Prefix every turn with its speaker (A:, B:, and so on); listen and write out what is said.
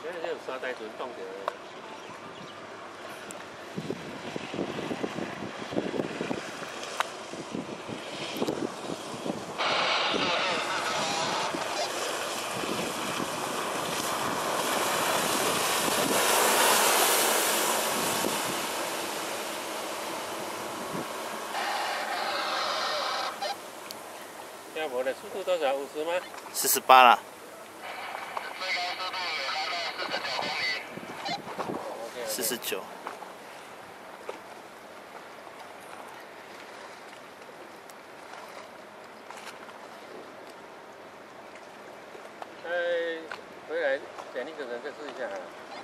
A: 现在就有沙袋船冻起来了。现在我的速度多少？50吗
B: ？48啦。49。
A: 回来点一个人再试一下啊。